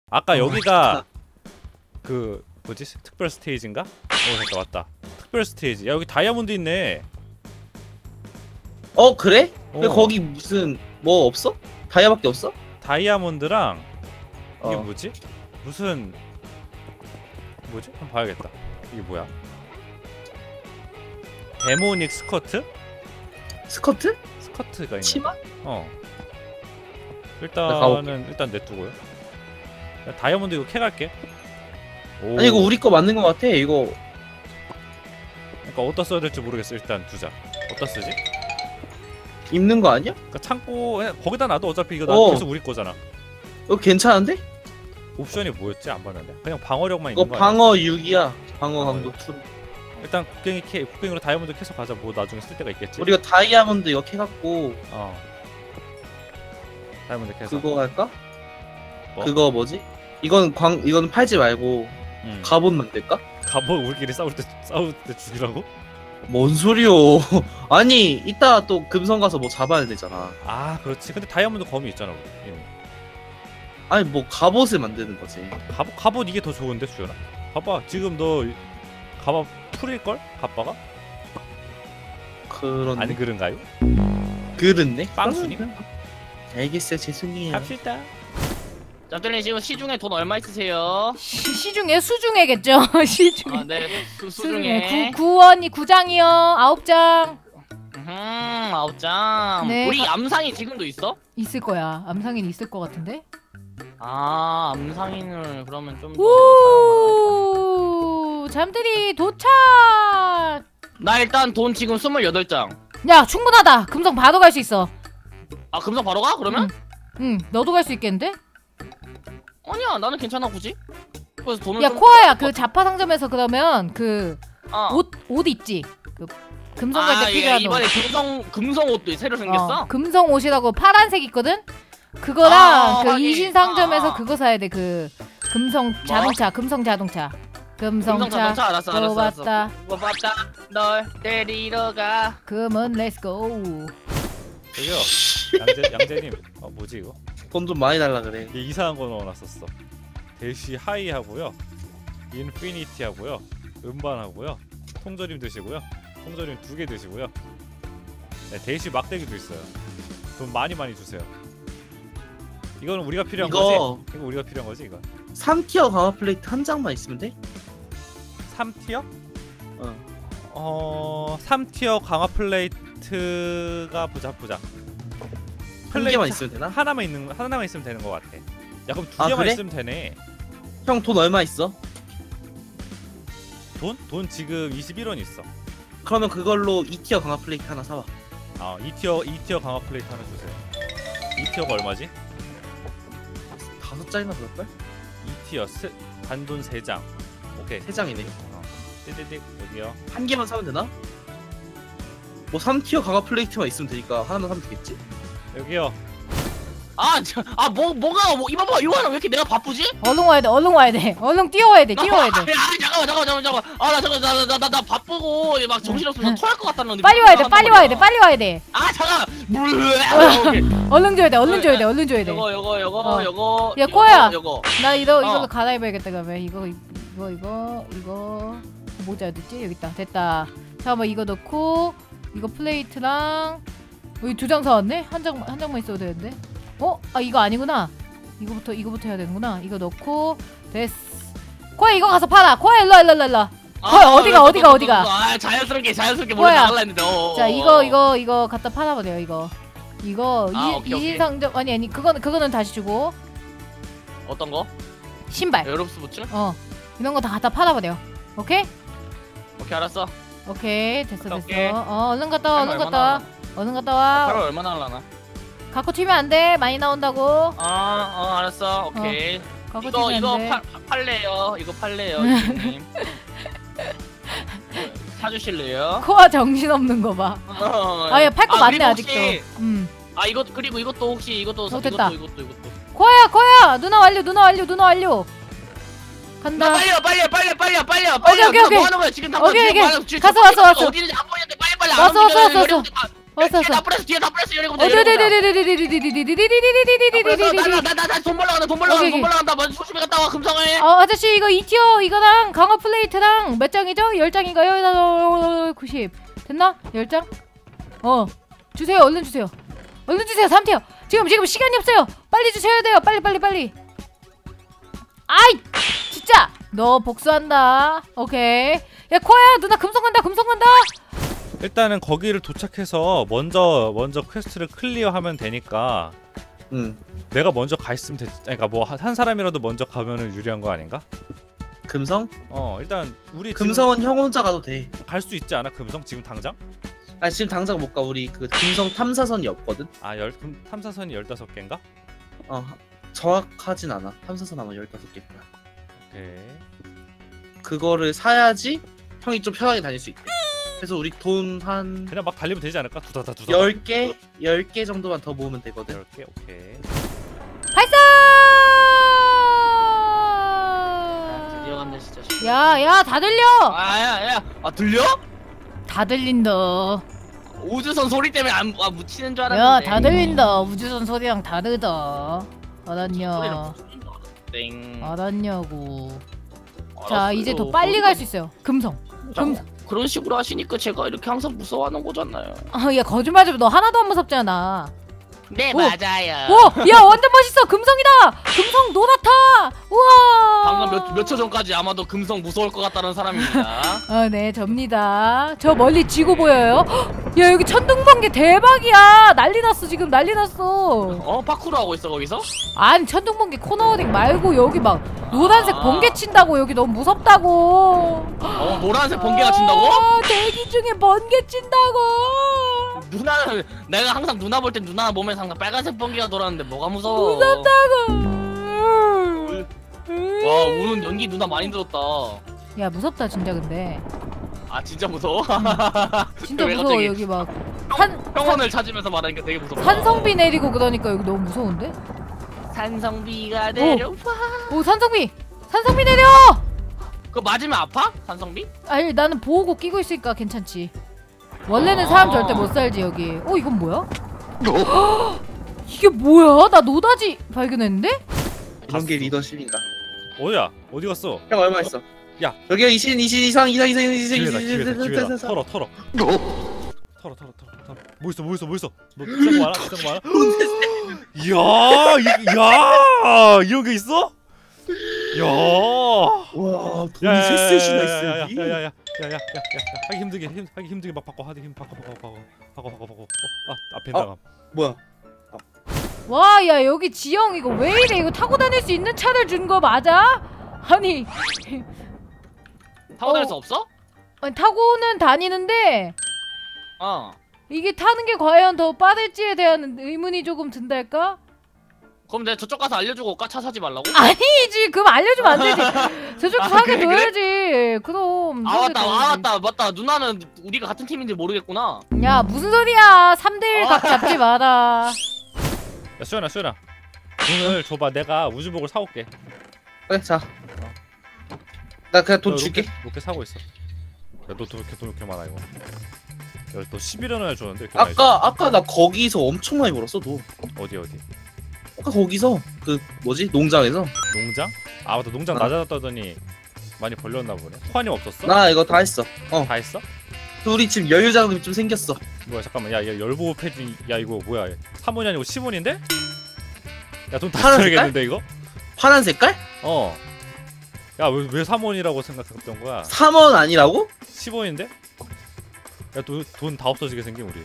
아까 여기가 그 뭐지? 특별 스테이지인가? 잠깐 왔다. 특별 스테이지. 야 여기 다이아몬드 있네. 그래? 근데 거기 무슨 뭐 없어? 다이아밖에 없어? 다이아몬드랑 이게 뭐지? 무슨 뭐지? 한번 봐야겠다. 이게 뭐야? 데모닉 스커트? 스커트? 스커트가 있네. 치마? 일단 냅두고요. 다이아몬드 이거 캐갈게. 아니 이거 우리 거 맞는 거 같아. 이거 그러니까 어디다 써야 될지 모르겠어. 일단 두자. 어디다 쓰지? 입는 거 아니야? 그러니까 창고 거기다 놔도 어차피 이거 계속 우리 거잖아. 이거 괜찮은데? 옵션이 뭐였지? 안 봤는데. 그냥 방어력만 이거 있는 거 아니야? 방어 6이야. 방어 강도 2. 일단 곡괭이로 다이아몬드 캐서 가자. 뭐 나중에 쓸 때가 있겠지. 우리가 다이아몬드 이거 캐갖고 다이아몬드 캐서 그거 할까? 뭐? 그거 뭐지? 이건 이건 팔지 말고 갑옷 만들까? 갑옷 우리끼리 싸울 때 죽이라고? 뭔 소리요? 아니 이따 또 금성 가서 뭐 잡아야 되잖아. 아 그렇지. 근데 다이아몬드 검이 있잖아 우리. 아니 뭐 갑옷을 만드는 거지. 갑옷 이게 더 좋은데 수연아. 봐봐 지금 너 갑옷 풀일걸? 갑바가? 그런 안 그런가요? 그렇네. 빵수님? 알겠어요. 죄송해요. 갑시다. 짭짤님 지금 시중에 돈 얼마 있으세요? 시중에 수중에겠죠. 시중에. 아, 네. 그 수중에 9원이 9장이요. 9장. 9장. 네. 우리 암상이 지금도 있어? 있을 거야. 암상인 있을 것 같은데. 아, 암상인을 그러면 좀 더 오, 잠들이 도착. 나 일단 돈 지금 28장. 야, 충분하다. 금성 바로 갈 수 있어. 아, 금성 바로 가? 그러면? 응, 너도 갈 수 있겠는데? 아니야, 나는 괜찮아 굳이. 그래서 돈을 야, 좀 코아야, 그 자파 상점에서 그러면 그 옷 있지. 그 금성 갈 때 필요한 옷. 이번에 금성 옷도 새로 생겼어? 금성 옷이라고 파란색 있거든. 그거랑 그 하긴. 이신 상점에서 그거 사야 돼. 그 금성 자동차, 뭐? 금성 자동차. 금성차 알았어. 뽑았다. 뽑았다. 널 데리러 가. 금은 렛츠고. 저기요 양재님. 뭐지 이거? 돈 좀 많이 달라 그래. 이게 이상한 거 넣어놨었어. 대시 하이 하고요, 인피니티 하고요, 음반 하고요, 통조림 드시고요, 통조림 2개 드시고요. 네, 대시 막대기도 있어요. 돈 많이 주세요. 이거는 우리가 필요한 거지? 이거 우리가 필요한 거지 이거? 3티어 강화 플레이트 한 장만 있으면 돼? 3티어? 3티어 강화 플레이트가 보자. 한 개만 있으면 되나? 하나만 있으면 되는 것 같아. 야 그럼 2개만 그래? 있으면 되네. 형 돈 얼마 있어? 돈 지금 21원 있어. 그러면 그걸로 2티어 강화 플레이트 하나 사와. 2티어 강화 플레이트 하나 주세요. 2티어가 얼마지? 5장이나 그럴걸? 2티어 단돈 3장. 오케이 3장이네. 띠띠띠 여기요. 한 개만 사면 되나? 뭐 3티어 강화 플레이트만 있으면 되니까 하나만 사면 되겠지? 여기요. 뭐가 이봐 봐. 이거 왜 이렇게 내가 바쁘지? 얼른 와야 돼. 얼른 뛰어와야 돼. 잠깐만. 나 바쁘고 막 정신없으면 토할 것 같다는. 빨리 와야 돼. 아 잠깐. 얼른 줘야 돼. 요거. 야, 코야. 요거. 나 이걸로 갈아입어야겠다. 그러면 이거 모자 어딨지? 여기 있다. 됐다. 잠깐만 이거 넣고 이거 플레이트랑 여기 2장 사왔네? 한 장만 있어도 되는데. 이거 아니구나. 이거부터 해야 되는구나. 이거 넣고 됐어. 코야 이거 가서 팔아. 코야 일로. 코야 어디가? 아 자연스럽게 머리 나갈라 했는데. 자 이거 갖다 팔아버려요. 이거 오케이. 이신상점 아니 그거는 다시 주고. 어떤 거? 신발. 에어롭스 부츠? 이런 거 다 갖다 팔아버려. 오케이 알았어. 오케이 됐어. 오케이. 얼른 갔다 와. 8월 얼마나 하려나? 갖고 튀면 안 돼. 많이 나온다고. 알았어. 오케이. 갖고 튀면 안 돼. 팔래요. 이거 팔래요, 님. 사주실래요? 코아 정신없는 거 봐. 야 팔 거 많네 아직도. 이거 그리고 이것도 혹시 이것도 됐다. 이것도. 코야 누나 완료. 간다. 빨리요. 오케이. 뭐 하는 거야 지금? 오케이. 가서 왔어. 어디는지 안 보이는데 빨리. 왔어. 왔어. 다 뿌렸어 뒤에 다 뿌렸어 열리고 나돈 벌러 간다 돈 벌러 간다 먼저 조심히 갔다 와 금성을. 아저씨 이거 2티어 이거랑 강화 플레이트랑 몇 장이죠? 10장인가요? 90 됐나? 10장? 주세요. 얼른 주세요. 3티어. 지금 시간이 없어요. 빨리 주셔야 돼요. 빨리. 아이 진짜 너 복수한다. 오케이. 야 코아야 누나 금성 간다. 일단은 거기를 도착해서 먼저 퀘스트를 클리어하면 되니까 내가 먼저 가 있으면 되지. 그러니까 뭐 한 사람이라도 먼저 가면은 유리한 거 아닌가? 금성? 일단 우리 금성은 형 혼자 가도 돼. 갈 수 있지 않아? 금성 지금 당장? 아니 지금 당장 못 가. 우리 그 금성 탐사선이 없거든. 탐사선이 15개인가? 정확하진 않아. 탐사선 아마 15개일 거야. 오케이. 그거를 사야지 형이 좀 편하게 다닐 수 있대. 그래서 우리 돈 한 그냥 막 달리면 되지 않을까? 두다다 10개 정도만 더 모으면 되거든. 10개? 오케이. 발사! 드디어 간다 진짜. 야 다 들려. 야야 들려? 다 들린다. 우주선 소리 때문에 안 묻히는 줄 야 알았는데. 다 들린다. 우주선 소리랑 다르다. 알았냐? 땡. 알았냐고. 자 알았어요. 이제 더 빨리 갈 수 있어요. 금성. 그런 식으로 하시니까 제가 이렇게 항상 무서워하는 거잖아요. 야 거짓말 좀. 너 하나도 안 무섭잖아. 네 오. 맞아요. 야 완전 멋있어. 금성이다. 금성 노랗다. 우와. 방금 몇 초 전까지 아마도 금성 무서울 것 같다는 사람입니다. 네 접니다. 저 멀리 지구 보여요. 야 여기 천둥번개 대박이야. 난리 났어 지금. 난리 났어. 파쿠르 하고 있어 거기서? 아니 천둥번개 코너링 말고 여기 막 노란색 번개 친다고. 여기 너무 무섭다고. 노란색 번개가 친다고? 대기 중에 번개 친다고. 누나는 내가 항상 누나 볼 땐 누나 몸에서 항상 빨간색 번개가 돌았는데 뭐가 무서워? 무섭다고. 와 우는 연기 누나 많이 들었다. 야 무섭다 진짜. 근데 아 진짜 무서워? 진짜 왜 무서워. 갑자기 여기 막 평원을 찾으면서 말하니까 되게 무섭다. 산성비 내리고 그러니까 여기 너무 무서운데? 산성비가 내려와. 오 산성비 내려. 그거 맞으면 아파? 산성비? 아니 나는 보호구 끼고 있으니까 괜찮지. 원래는 사람 절대 못 살지 여기. 이건 뭐야? 이게 뭐야? 나 노다지 발견했는데? 이런 게 리더십인가? 어디야? 어디 갔어? 형 얼마 있어? 야. 여기가 이신 이상. 기회다. 털어. 뭐 있어? 너 비싼 거 많아? 야, 이런 게 있어? 야. 와 돈이 셋셋이나 있어 여기. 야야야야야야야야 하기 힘들게 막 바꿔. 앞에 나가. 뭐야? 와 야 여기 지형 이거 왜 이래? 이거 타고 다닐 수 있는 차를 준 거 맞아? 아니 타고 다닐 수 없어? 아니 타고는 다니는데 이게 타는 게 과연 더 빠를지에 대한 의문이 조금 든달까? 그럼 내가 저쪽 가서 알려주고 올까? 차 사지 말라고? 아니지 그럼 알려주면 안 되지. 저쪽 사게 그래? 둬야지. 그럼 맞다 누나는 우리가 같은 팀인지 모르겠구나. 야 무슨 소리야. 3대1 각 잡지 마라. 야 수연아 돈을 줘봐. 내가 우주복을 사올게. 그래 자. 나 그냥 돈 너 줄게. 로켓 사고 있어. 야 너 돈 이렇게 많아 이거. 야 너 11원을 줬는데 이렇게 많이 아까 나 거기서 엄청 많이 벌었어 너. 어디 아까 거기서 그 뭐지 농장에서. 농장? 아 맞다 농장 낮아졌다더니 많이 벌렸나 보네. 코아님 없었어? 나 이거 다 했어. 다 했어? 우리 지금 여유자금이 좀 생겼어. 뭐야 잠깐만 야 열보호 패드. 야 이거 뭐야 3원이 아니고 10원인데? 야 돈 다 파란 써야겠는데 이거? 파란 색깔? 야 왜 3원이라고 생각했던 거야? 3원 아니라고? 10원인데? 야 돈 다 없어지게 생긴 우리.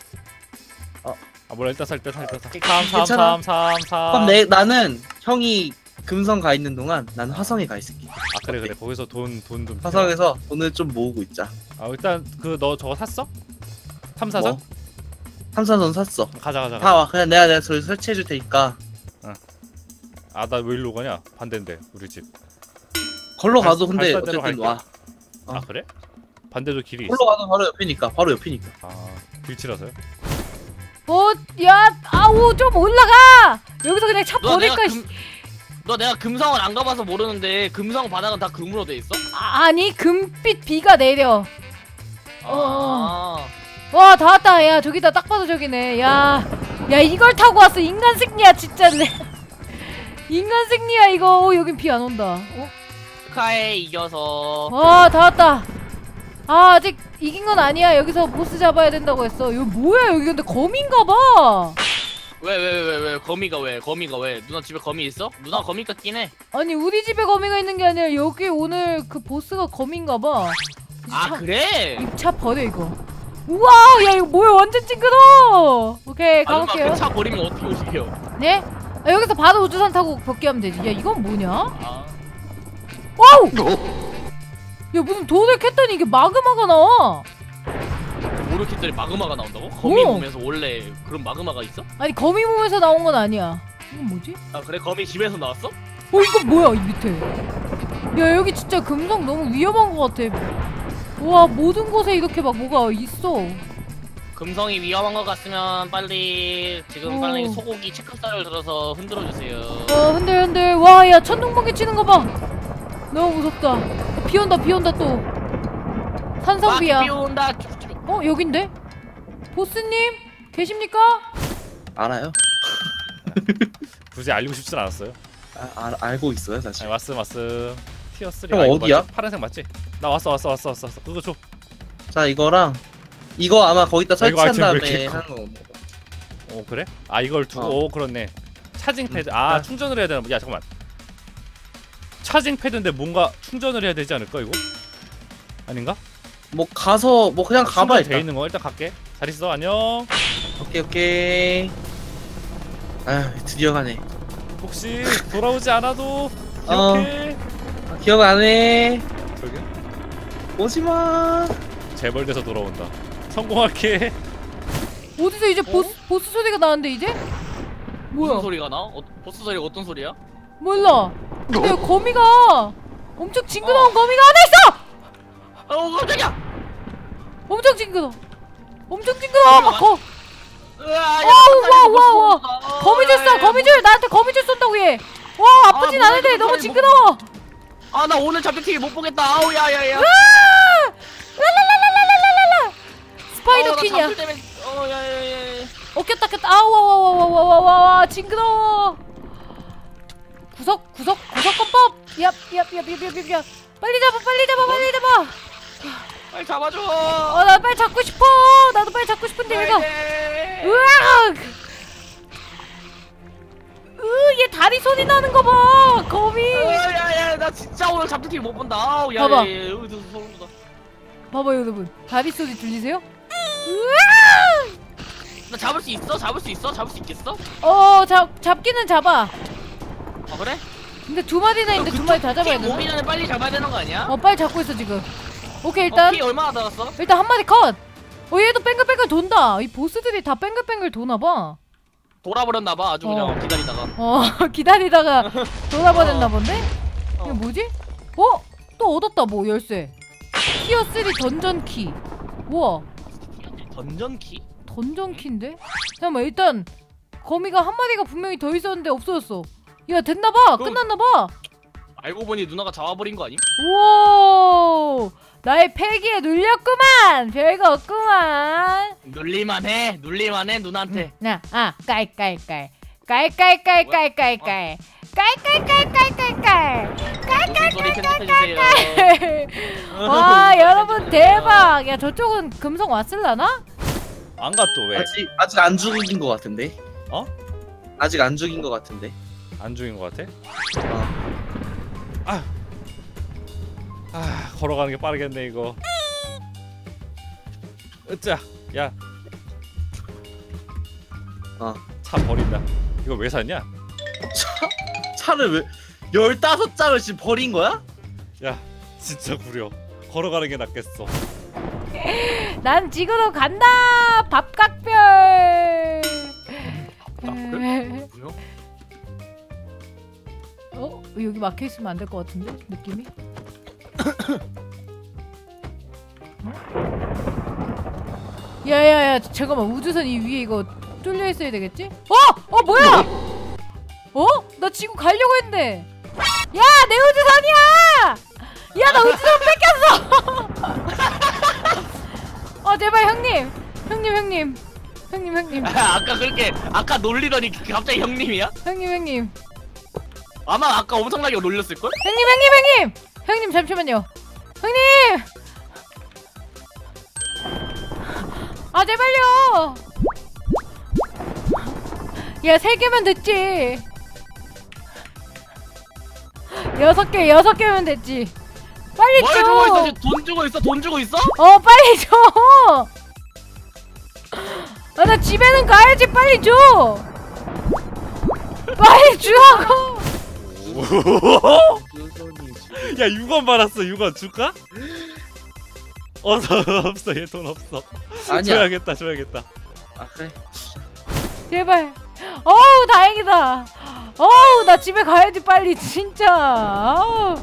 몰라 일단 살. 괜찮아. 3 그럼 나는 형이 금성 가 있는 동안 난 화성에 가 있을게. 그래 거기서 돈 좀 화성에서 돈을 좀 모으고 있자. 일단 그 너 저거 샀어? 탐사선? 뭐? 탐사선 샀어. 가자. 다 와. 그냥 내가 저기 설치해 줄 테니까. 나 왜 일로 가냐? 반대인데 우리 집. 걸로 가도 근데 발사대로 어쨌든 갈게. 와. 그래? 반대도 길이 있어. 걸로 가도 바로 옆이니까. 길치라서요? 야 아우 좀 올라가. 여기서 그냥 차 버릴까. 너 내가 금성을 안 가봐서 모르는데 금성 바닥은 다 금으로 돼 있어? 아니 금빛 비가 내려. 와, 다 왔다. 야, 저기다 딱 봐도 저기네. 야, 야, 이걸 타고 왔어. 인간 승리야, 진짜네. 인간 승리야, 이거. 여긴 비 안 온다. 축하해 이겨서. 와, 다 왔다. 아, 아직 이긴 건 아니야. 여기서 보스 잡아야 된다고 했어. 이거 뭐야, 여기 근데 거미인가 봐. 왜 거미가 왜 누나 집에 거미 있어? 누나 거미 같긴 해. 아니, 우리 집에 거미가 있는 게 아니라 여기 오늘 그 보스가 거미인가 봐. 아 그래? 이 차 버려, 이거. 우와, 야, 이거 뭐야, 완전 징그러. 오케이, 아줌마 가볼게요. 그 차 버리면 어떻게 오세요? 네? 아, 여기서 바로 우주선 타고 복귀하면 되지. 야, 이건 뭐냐? 아 와우! 야, 무슨 돈을 캤더니 이게 마그마가 나와. 모르겠더니 마그마가 나온다고? 거미 어. 몸에서 원래 그런 마그마가 있어? 아니, 거미 몸에서 나온 건 아니야. 이건 뭐지? 아 그래 거미 집에서 나왔어? 이건 뭐야, 이 밑에. 야, 여기 진짜 금성 너무 위험한 것 같아. 와, 모든 곳에 이렇게 막 뭐가 있어. 금성이 위험한 것 같으면 빨리 지금 오. 빨리 소고기 체크살을 들어서 흔들어 주세요. 흔들. 와, 야, 천둥번개 치는 거 봐. 너무 무섭다. 비 온다 또. 산성비야. 비 온다. 여긴데? 보스님? 계십니까? 알아요? 굳이 알리고 싶진 않았어요. 알고 있어요 사실. 왔음. 티어 3. 형, 어디야? 맞지? 파란색 맞지? 나 왔어. 그거 줘. 자 이거랑 이거 아마 거기다 아, 이거 설치한 아이템 왜 다음에 이렇게 커? 하는 거. 그래? 아, 이걸 두고. 어. 그렇네. 차징 패드. 아. 충전을 해야 되나? 야, 잠깐만. 차징 패드인데 뭔가 충전을 해야 되지 않을까, 이거? 아닌가? 뭐 가서 뭐 그냥 가봐 돼 일단. 있는 거 일단 갈게. 잘 있어. 안녕. 오케이. 아 드디어 가네. 혹시 돌아오지 않아도 어. 기억해. 기억 안 해. 저기 오지 마. 재벌돼서 돌아온다. 성공할게. 어디서 이제 보스 소리가 나는데 이제? 무슨 뭐야? 소리가 나? 보스 소리가 어떤 소리야? 몰라. 야, 거미가 엄청 징그러운 거미가 하나 있어. 깜짝이야! 엄청 징그러. 막 와. 거미줄 쏴. 거미줄 나한테 거미줄 쏜다고 얘. 와, 아프진 아, 않은데 무슨 너무 소리, 징그러워. 아나 오늘 잡힌 TV 못 보겠다. 아우 야야야. 랄랄랄랄랄랄랄라. 스파이더 퀸이야. 야야야. 꼈다. 아우 징그러워. 구석건법. 얍. 빨리 잡아. 빨리 잡아줘. 나 빨리 잡고 싶어. 나도 빨리 잡고 싶은데 얘가. 으악! 얘 다리 소리 나는 거 봐. 거미. 야야 나 진짜 오늘 잡힌 TV 못 본다. 아우 봐봐. 야야야. 소름 돋아. 봐봐요, 여러분. 다리 소리 들리세요? 나 잡을 수 있어? 잡을 수 있겠어? 잡기는 잡아. 아 그래? 근데 두 마리나 있는데 두 마리 다 잡아야 오기 되나? 전에 빨리 잡아야 되는 거 아니야? 빨리 잡고 있어 지금. 오케이, 일단 피 얼마나 나갔어? 한 마리 컷. 얘도 뱅글뱅글 돈다. 이 보스들이 다 뱅글뱅글 도나 봐. 돌아버렸나봐 아주 그냥 기다리다가. 기다리다가 돌아버렸나 어. 본데? 어. 이거 뭐지? 또 얻었다. 뭐 열쇠. 티어 3 던전 키. 우와, 던전 키? 던전 키인데? 잠깐만, 일단 거미가 한 마리가 분명히 더 있었는데 없어졌어. 야, 됐나봐. 그럼- 끝났나봐. 알고 보니 누나가 잡아버린 거 아님? 우와, 나의 패기에 눌렸구만. 별거 없구만. 눌릴만해 누나한테. 깔깔깔. 무슨 소리 편집해주세요. 와, 여러분 대박. 야, 저쪽은 금성 왔을라나? 안 가 또 왜? 아직 안 죽인 것 같은데. 어? 아직 안 죽인 것 같은데. 안 죽인 것 같아? 어. 걸어가는 게 빠르겠네 이거. 으짜. 야. 차 버린다. 이거 왜 샀냐? 차를 왜 15장을 지금 버린 거야? 야, 진짜 구려. 걸어가는 게 낫겠어. 난 지구로 간다. 밥각별. 뭐야? 여기 막혀 있으면 안 될 것 같은데 느낌이. 야야야, 잠깐만. 우주선 이 위에 이거 뚫려 있어야 되겠지? 뭐야? 나 지구 가려고 했는데. 야, 내 우주선이야! 야, 나 우주선 뺏겼어! 제발 형님 형님. 형님. 아까 그렇게 아까 놀리더니 갑자기 형님이야? 형님. 아마 아까 엄청나게 놀렸을 걸? 형님 잠시만요. 형님. 아 제발요. 야 3개면 됐지. 6개면 됐지. 빨리 뭘 줘. 주고 있어? 지금 돈 주고 있어? 빨리 줘. 아, 나 집에는 가야지. 빨리 줘. 빨리 주라고. 야 6원 받았어. 6원 줄까? 없어. 얘 돈 없어. 아니야. 줘야겠다. 아 그래. 제발. 어우 다행이다. 어우 나 집에 가야지 빨리 진짜.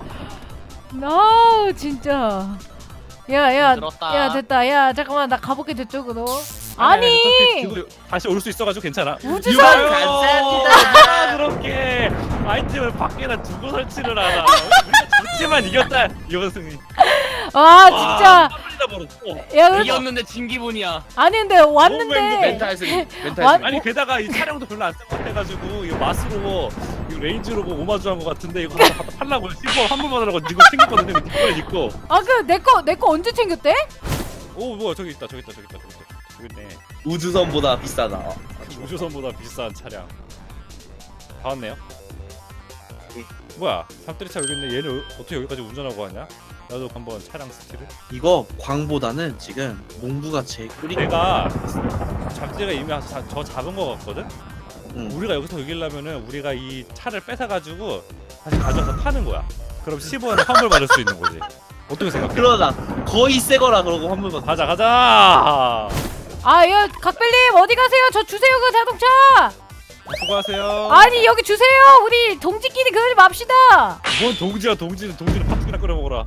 아우 진짜. 야 들었다. 됐다. 야 잠깐만 나 가볼게 저쪽으로. 아니 다시 올 수 있어가지고 괜찮아. 우주선 감사합니다. 그렇게 아이템을 밖에다 두고 설치를 하나. 우리가 좋지만 이겼다. 이것은 아 진짜. 다 벌었어. 야 그래도 이겼는데 진 기분이야. 아니 근데 왔는데. 멘탈 승리. 완- 아니 게다가 이 차량도 별로 안 쓴 것 같아가지고 이거 마스로 이거 레인지로고 오마주한 것 같은데 이거 갖다 팔라고 10원 환불 받으라고 이거 챙겼거든요. 이거 입고. 아 그 내 거 언제 챙겼대? 오 뭐야 저기 있네. 우주선보다 비싸다. 우주선보다 비싼 차량. 다 왔네요. 뭐야 잠들이차 여기 있네. 얘는 어떻게 여기까지 운전하고 왔냐? 나도 한번 차량 스킬을. 이거 광보다는 지금 몽부가 제일 꿀이고. 내가 잠들이가 이미 저 잡은 거 같거든. 응. 우리가 여기서 이기려면은 우리가 이 차를 뺏어가지고 다시 가져와서 파는 거야. 그럼 15원에 환불 받을 수 있는 거지. 어떻게 생각해? 그러다 거의 새거라 그러고 환불 받. 가자. 야 각별님 어디 가세요? 저 주세요 그 자동차. 수고하세요. 아니 여기 주세요. 우리 동지끼리 그러지 맙시다. 뭔 동지야 동지는 팥죽이나 끓여 먹어라.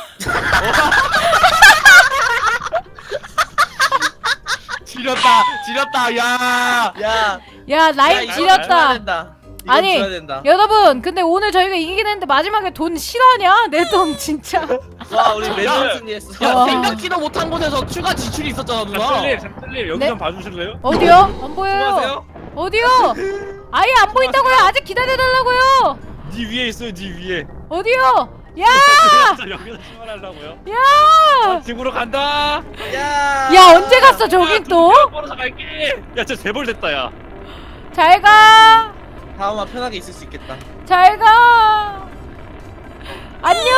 지렸다. 야. 야 라임 이거 지렸다. 줘야 된다. 이건 아니, 줘야 된다. 여러분 근데 오늘 저희가 이기긴 했는데 마지막에 돈 실화냐? 내 돈 진짜. 와 우리 매번 야. 승리했어. 야 와. 생각지도 못한 곳에서 추가 지출이 있었잖아 누나. 잠들님 여기 네? 좀 봐주실래요? 어디요? 안 보여요. 수고하세요. 어디요? 아예 안 보인다고요? 아직 기다려달라고요. 네 위에 있어요. 네 위에. 어디요? 야! 여기서 출발하려고요. 야! 집으로 간다. 야. 야 언제 갔어 저긴 또? 걸어서 갈게. 야 진짜 재벌 됐다 야. 잘 가. 다음화 편하게 있을 수 있겠다. 잘 가. 안녕.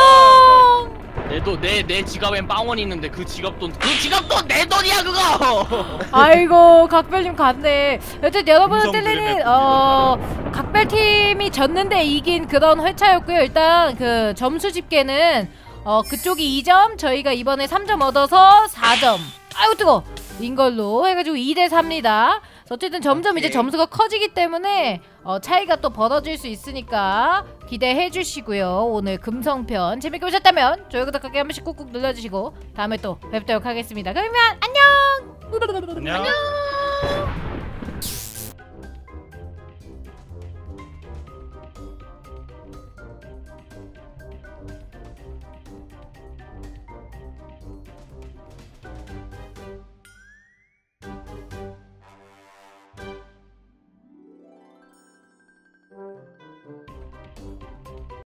내 지갑엔 빵원이 있는데 그 지갑도 내 돈이야 그거. 아이고 각별님 갔네. 여튼 여러분 음성 뜰리는 들으면 각별팀이 졌는데 이긴 그런 회차였고요. 일단 그 점수 집계는 그쪽이 2점, 저희가 이번에 3점 얻어서 4점. 아이고 뜨거. 인 걸로 해가지고 2대 4입니다. 어쨌든 점점 이제 오케이. 점수가 커지기 때문에 차이가 또 벌어질 수 있으니까 기대해 주시고요. 오늘 금성편 재밌게 보셨다면 좋아요 구독하기 한 번씩 꾹꾹 눌러주시고 다음에 또 뵙도록 하겠습니다. 그러면 안녕. 안녕.